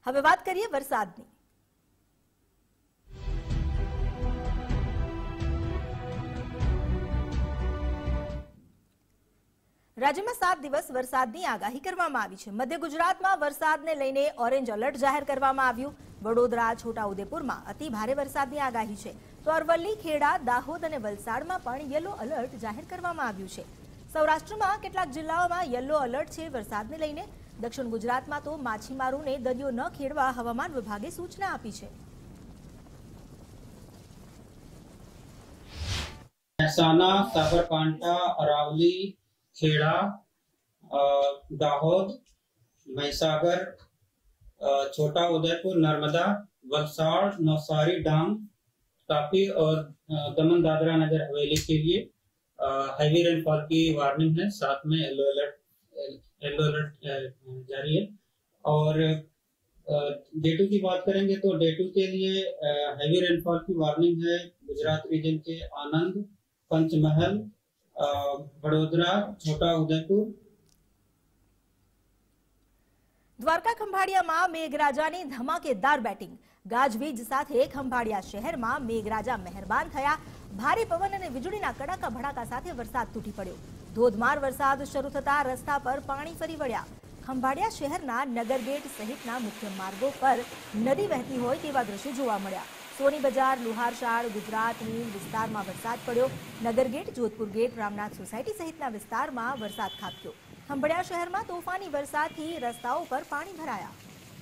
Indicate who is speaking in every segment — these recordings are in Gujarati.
Speaker 1: હવે વાત કરીએ વરસાદની। રાજ્યમાં 7 દિવસ વરસાદની આગાહી કરવામાં આવી છે। મધ્ય ગુજરાતમાં વરસાદને લઈને ઓરેન્જ એલર્ટ જાહેર કરવામાં આવ્યું। વડોદરા, છોટાઉદેપુરમાં અતિ ભારે વરસાદની આગાહી છે, તો અરવલ્લી, ખેડા, દાહોદ અને વલસાડમાં પણ યલો એલર્ટ જાહેર કરવામાં આવ્યું છે। સૌરાષ્ટ્રમાં કેટલાક જિલ્લાઓમાં યલો એલર્ટ છે વરસાદને લઈને। દક્ષિણ ગુજરાતમાં તો માછીમારોને દરિયો ન ખેડવા હવામાન વિભાગે સૂચના આપી છે।
Speaker 2: મહેસાણા, સાબરકાंठा, अरावली, खेड़ा, दाहोद, महिसागर, छोटा उदयपुर, नर्मदा, वलसाड़, नौसारी, डांग, तापी और दमन दादरा नगर हवेली के लिए हैवी रेनफॉल की वार्निंग है। साथ में येलो अलर्ट जारी है। और डे 2 की बात करेंगे तो डे 2 के लिए हैवी रेनफॉल की वार्निंग है गुजरात रीजन के आनंद, पंचमहल, वडोदरा, छोटा उदयपुर।
Speaker 1: દ્વારકા ખંભાળિયામાં મેઘરાજાની ધમાકેદાર બેટિંગ। ગાજવીજ સાથે ખંભાળિયા શહેરમાં મેઘરાજા મહેરબાન થયા। ભારે પવન અને વીજળીના કડાકા ભડાકા સાથે વરસાદ તૂટી પડ્યો। ધોધમાર વરસાદ શરૂ થતા રસ્તા પર પાણી ફરી વળ્યા। ખંભાળિયા શહેરના નગરગેટ સહિતના મુખ્ય માર્ગો પર નદી વહેતી હોય તેવા દ્રશ્યો જોવા મળ્યા। સોની બજાર, લુહારશાળ, ગુજરાતની વિસ્તારમાં વરસાદ પડ્યો। નગરગેટ, જોધપુર ગેટ, રામનાથ સોસાયટી સહિતના વિસ્તારમાં વરસાદ ખાબક્યો। ખંભાળિયા શહેરમાં તોફાની વરસાદથી રસ્તાઓ પર પાણી ભરાયા।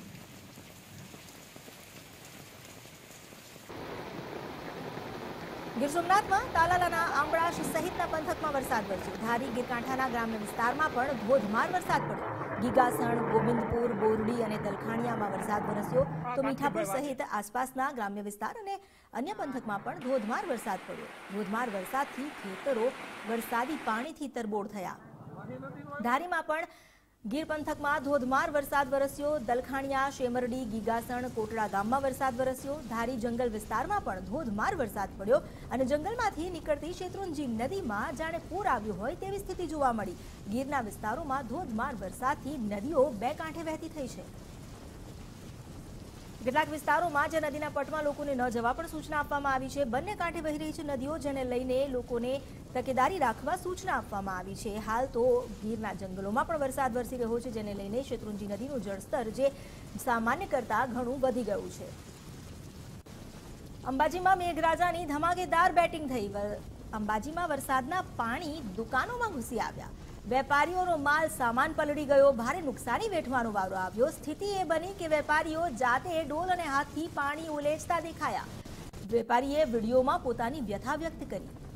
Speaker 1: ગીર સોમનાથમાં તાલાલાના આંબળાશ સહિતના પંથકમાં વરસાદ વરસ્યો। ધારી, ગીરકાંઠાના ગ્રામ્ય વિસ્તારમાં પણ ધોધમાર વરસાદ પડ્યો। ગીગાસણ, ગોવિંદપુર, બોરડી અને તલખાણિયામાં વરસાદ વરસ્યો, તો મીઠાપુર સહિત આસપાસના ગ્રામ્ય વિસ્તાર અને અન્ય પંથકમાં પણ ધોધમાર વરસાદ પડ્યો। ધોધમાર વરસાદથી ખેતરો વરસાદી પાણીથી તરબોળ થયા। ધારીમાં પણ ગીર પંથકમાં ધોધમાર વરસાદ વરસ્યો। દલખાણિયા, શેમરડી, ગીગાસણ, કોટડા ગામમાં વરસાદ વરસ્યો। ધારી જંગલ વિસ્તારમાં પણ ધોધમાર વરસાદ પડ્યો અને જંગલમાંથી નીકળતી શેત્રુંજી નદીમાં જાણે પૂર આવ્યું હોય તેવી સ્થિતિ જોવા મળી। ગીરના વિસ્તારોમાં ધોધમાર વરસાદથી નદીઓ બે કાંઠે વહેતી થઈ છે। કેટલાક વિસ્તારોમાં જે નદીના પટમાં લોકોને ન જવા પણ સૂચના આપવામાં આવી છે। બંને કાંઠે વહી રહી છે નદીઓ, જેને લઈને લોકોને તકેદારી રાખવા સૂચના આપવામાં આવી છે। હાલ તો ગીરના જંગલોમાં પણ વરસાદ વરસી રહ્યો છે, જેને લઈને શેત્રુંજી નદીનું જળસ્તર જે સામાન્ય કરતાં ઘણું વધી ગયું છે। અંબાજીમાં મેઘરાજાની ધમાકેદાર બેટિંગ થઈ। અંબાજીમાં વરસાદના પાણી દુકાનોમાં ઘૂસી આવ્યા। વેપારીઓનો માલ સામાન પલળી ગયો। ભારે નુકસાની વેઠવાનો વારો આવ્યો। સ્થિતિ એ બની કે વેપારીઓ જાતે ડોલ અને હાથથી પાણી ઉલેચતા દેખાયા। વેપારીએ વિડીયોમાં પોતાની વ્યથા વ્યક્ત કરી।